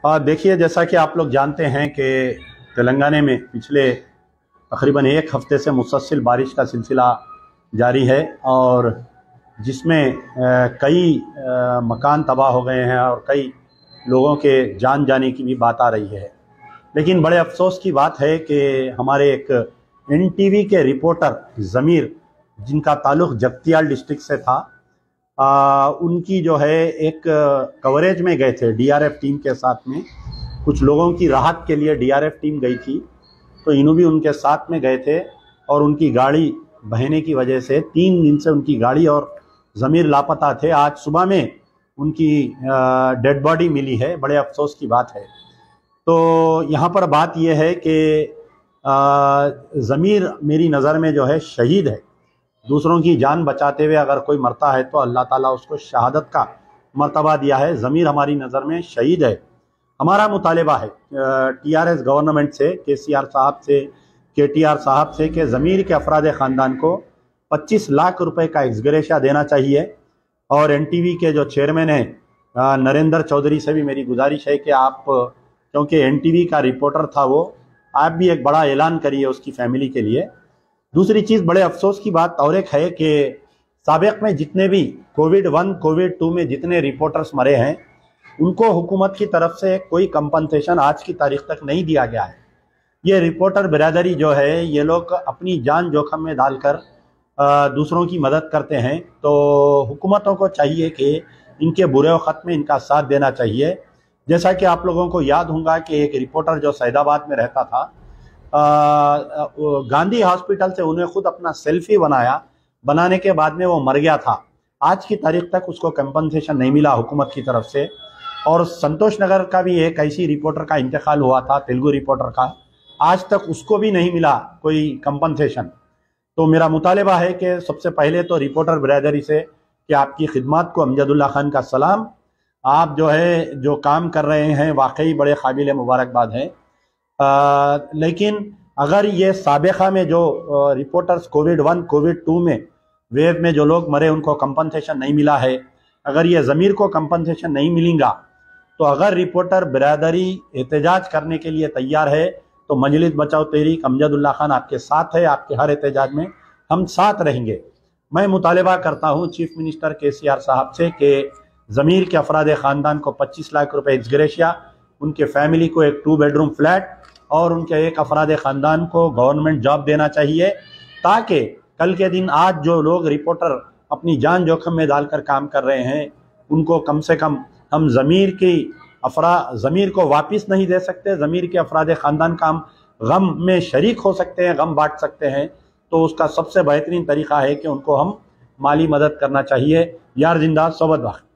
देखिए, जैसा कि आप लोग जानते हैं कि तेलंगाना में पिछले तकरीबन एक हफ्ते से मुसलसल बारिश का सिलसिला जारी है और जिसमें कई मकान तबाह हो गए हैं और कई लोगों के जान जाने की भी बात आ रही है। लेकिन बड़े अफसोस की बात है कि हमारे एक NTV के रिपोर्टर ज़मीर, जिनका ताल्लुक़ जगतियाल डिस्ट्रिक्ट से था, उनकी जो है एक कवरेज में गए थे DRF टीम के साथ में। कुछ लोगों की राहत के लिए DRF टीम गई थी, तो इन्हों भी उनके साथ में गए थे और उनकी गाड़ी बहने की वजह से 3 दिन से उनकी गाड़ी और ज़मीर लापता थे। आज सुबह में उनकी डेड बॉडी मिली है। बड़े अफसोस की बात है। तो यहाँ पर बात यह है कि ज़मीर मेरी नज़र में जो है शहीद है। दूसरों की जान बचाते हुए अगर कोई मरता है तो अल्लाह ताला उसको शहादत का मर्तबा दिया है। ज़मीर हमारी नज़र में शहीद है। हमारा मुतालिबा है TRS गवर्नमेंट से, KCR साहब से, KTR साहब से कि ज़मीर के अफराद ख़ानदान को 25 लाख रुपए का एक्सग्रेशिया देना चाहिए। और NTV के जो चेयरमैन हैं नरेंद्र चौधरी से भी मेरी गुजारिश है कि आप, क्योंकि NTV का रिपोर्टर था वो, आप भी एक बड़ा ऐलान करिए उसकी फैमिली के लिए। दूसरी चीज़, बड़े अफसोस की बात और एक है कि साबिक़ में जितने भी कोविड-1 कोविड-2 में जितने रिपोर्टर्स मरे हैं, उनको हुकूमत की तरफ से कोई कंपनसेशन आज की तारीख तक नहीं दिया गया है। ये रिपोर्टर बिरादरी जो है, ये लोग अपनी जान जोखम में डालकर दूसरों की मदद करते हैं। तो हुकूमतों को चाहिए कि इनके बुरे वक़्त में इनका साथ देना चाहिए। जैसा कि आप लोगों को याद होगा कि एक रिपोर्टर जो सैदाबाद में रहता था, गांधी हॉस्पिटल से उन्हें खुद अपना सेल्फी बनाने के बाद में वो मर गया था। आज की तारीख तक उसको कंपनसेशन नहीं मिला हुकूमत की तरफ से। और संतोष नगर का भी एक ऐसी रिपोर्टर का इंतकाल हुआ था, तेलुगु रिपोर्टर का, आज तक उसको भी नहीं मिला कोई कंपनसेशन। तो मेरा मुतालिबा है कि सबसे पहले तो रिपोर्टर बिरादरी से कि आपकी खिदमत को अमजदुल्ला खान का सलाम। आप जो है जो काम कर रहे हैं वाकई बड़े काबिल मुबारकबाद हैं। लेकिन अगर ये साबिक़ा में जो रिपोर्टर्स कोविड-1 कोविड-2 में वेव में जो लोग मरे उनको कंपनसेशन नहीं मिला है, अगर ये ज़मीर को कंपनसेशन नहीं मिलेगा, तो अगर रिपोर्टर बिरादरी एहतजाज करने के लिए तैयार है तो मजलिस बचाओ तहरीक अमजदुल्ला खान आपके साथ है। आपके हर एहतजाज में हम साथ रहेंगे। मैं मुतालिबा करता हूँ चीफ मिनिस्टर KCR साहब से कि ज़मीर के अफराद ख़ानदान को 25 लाख रुपए एक्सग्रेशिया, उनके फैमिली को एक 2 बेडरूम फ्लैट और उनके एक अफराद ख़ानदान को गवर्नमेंट जॉब देना चाहिए, ताकि कल के दिन आज जो लोग रिपोर्टर अपनी जान जोखम में डालकर काम कर रहे हैं, उनको कम से कम हम ज़मीर को वापस नहीं दे सकते, ज़मीर के अफराद ख़ानदान का हम गम में शरीक हो सकते हैं, गम बांट सकते हैं, तो उसका सबसे बेहतरीन तरीक़ा है कि उनको हम माली मदद करना चाहिए। यार जिंदा सोबत वक्त।